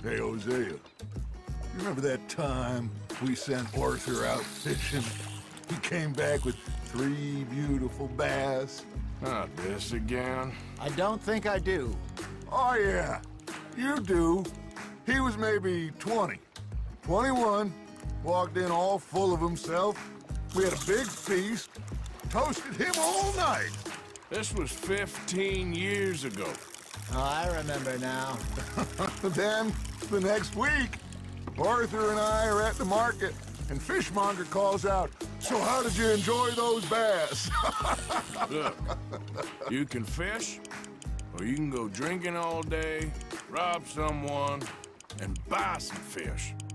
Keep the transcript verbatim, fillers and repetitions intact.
Hey, Hosea, you remember that time we sent Arthur out fishing? He came back with three beautiful bass. Not this again. I don't think I do. Oh, yeah, you do. He was maybe twenty, twenty-one, walked in all full of himself. We had a big feast, toasted him all night. This was fifteen years ago. Oh, I remember now. Then, the next week, Arthur and I are at the market, and Fishmonger calls out, "So how did you enjoy those bass?" Look, you can fish, or you can go drinking all day, rob someone, and buy some fish.